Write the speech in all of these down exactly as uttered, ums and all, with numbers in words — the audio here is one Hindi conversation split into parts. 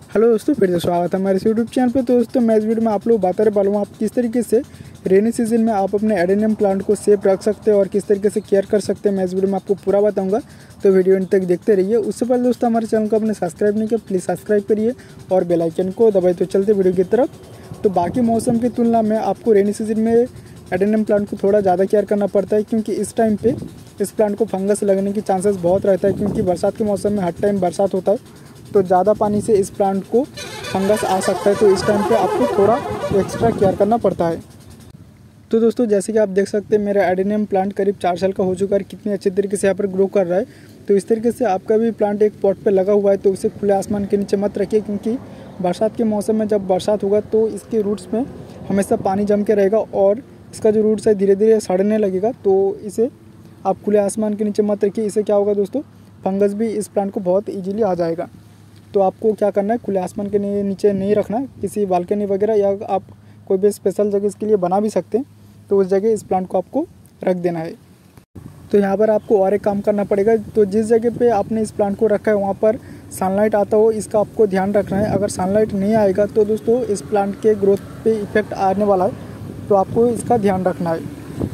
हेलो दोस्तों, फिर से स्वागत है हमारे यूट्यूब चैनल पे। तो दोस्तों मैं इस वीडियो में आप लोग बताने वाला हूँ आप किस तरीके से रेनी सीजन में आप अपने एडेनियम प्लांट को सेफ रख सकते हैं और किस तरीके से केयर कर सकते हैं। मैं इस वीडियो में आपको पूरा बताऊंगा, तो वीडियो अंत तक देखते रहिए। उससे पहले दोस्तों हमारे चैनल को आपने सब्सक्राइब नहीं किया, प्लीज़ सब्सक्राइब करिए और बेल आइकन को दबाइए। तो चलते वीडियो की तरफ। तो बाकी मौसम की तुलना में आपको रेनी सीजन में एडेनियम प्लांट को थोड़ा ज़्यादा केयर करना पड़ता है, क्योंकि इस टाइम पे इस प्लांट को फंगस लगने की चांसेस बहुत रहता है, क्योंकि बरसात के मौसम में हर टाइम बरसात होता है, तो ज़्यादा पानी से इस प्लांट को फंगस आ सकता है। तो इस टाइम पे आपको थोड़ा एक्स्ट्रा केयर करना पड़ता है। तो दोस्तों जैसे कि आप देख सकते हैं मेरा एडेनियम प्लांट करीब चार साल का हो चुका है, कितनी अच्छे तरीके से यहाँ पर ग्रो कर रहा है। तो इस तरीके से आपका भी प्लांट एक पॉट पे लगा हुआ है तो उसे खुले आसमान के नीचे मत रखिए, क्योंकि बरसात के मौसम में जब बरसात होगा तो इसके रूट्स में हमेशा पानी जम के रहेगा और इसका जो रूट्स है धीरे धीरे सड़ने लगेगा। तो इसे आप खुले आसमान के नीचे मत रखिए। इससे क्या होगा दोस्तों, फंगस भी इस प्लांट को बहुत ईजीली आ जाएगा। तो आपको क्या करना है, खुले आसमान के नीचे नहीं रखना, किसी बालकनी वगैरह या आप कोई भी स्पेशल जगह इसके लिए बना भी सकते हैं, तो उस जगह इस प्लांट को आपको रख देना है। तो यहाँ पर आपको और एक काम करना पड़ेगा। तो जिस जगह पे आपने इस प्लांट को रखा है वहाँ पर सनलाइट आता हो, इसका आपको ध्यान रखना है। अगर सनलाइट नहीं आएगा तो दोस्तों इस प्लांट के ग्रोथ पे इफेक्ट आने वाला है, तो आपको इसका ध्यान रखना है।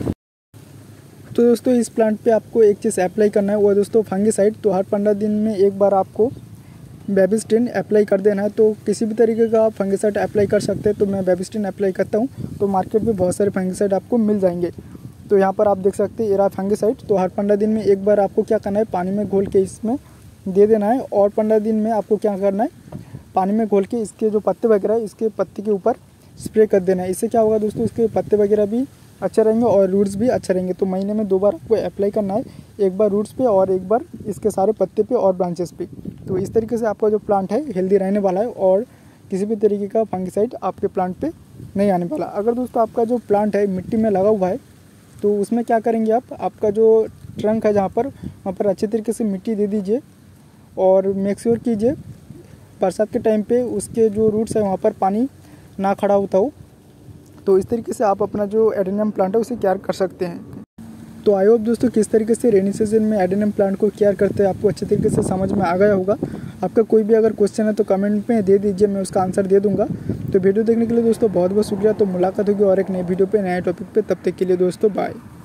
तो दोस्तों इस प्लांट पे आपको एक चीज़ अप्लाई करना है, वो है दोस्तों फंगीसाइड। तो हर पंद्रह दिन में एक बार आपको बेबिस्टिन अप्लाई कर देना है। तो किसी भी तरीके का आप फंगीसाइड अप्लाई कर सकते हैं। तो मैं बेबिस्टिन अप्लाई करता हूँ, तो मार्केट में बहुत सारे फंगीसाइड आपको मिल जाएंगे। तो यहाँ पर आप देख सकते हैं ये रहा फंगीसाइड। तो हर पंद्रह दिन में एक बार आपको क्या करना है, पानी में घोल के इसमें दे देना है। और पंद्रह दिन में आपको क्या करना है, पानी में घोल के इसके जो पत्ते वगैरह है इसके पत्ते के ऊपर स्प्रे कर देना है। इससे क्या होगा दोस्तों, इसके पत्ते वगैरह भी अच्छे रहेंगे और रूट्स भी अच्छे रहेंगे। तो महीने में दो बार आपको अप्लाई करना है, एक बार रूट्स पे और एक बार इसके सारे पत्ते पे और ब्रांचेस पे। तो इस तरीके से आपका जो प्लांट है हेल्दी रहने वाला है और किसी भी तरीके का फंगीसाइड आपके प्लांट पे नहीं आने वाला। अगर दोस्तों आपका जो प्लांट है मिट्टी में लगा हुआ है तो उसमें क्या करेंगे आप, आपका जो ट्रंक है जहाँ पर वहाँ पर अच्छे तरीके से मिट्टी दे दीजिए और मेक श्योर कीजिए बरसात के टाइम पे उसके जो रूट्स है वहाँ पर पानी ना खड़ा होता हो। तो इस तरीके से आप अपना जो एडेनियम प्लांट है उसे केयर कर सकते हैं। तो आई होप दोस्तों किस तरीके से रेनी सीजन में एडेनियम प्लांट को केयर करते हैं आपको अच्छे तरीके से समझ में आ गया होगा। आपका कोई भी अगर क्वेश्चन है तो कमेंट में दे दीजिए, मैं उसका आंसर दे दूंगा। तो वीडियो देखने के लिए दोस्तों बहुत बहुत शुक्रिया। तो मुलाकात होगी और एक नए वीडियो पे नए टॉपिक पे, तब तक के लिए दोस्तों बाय।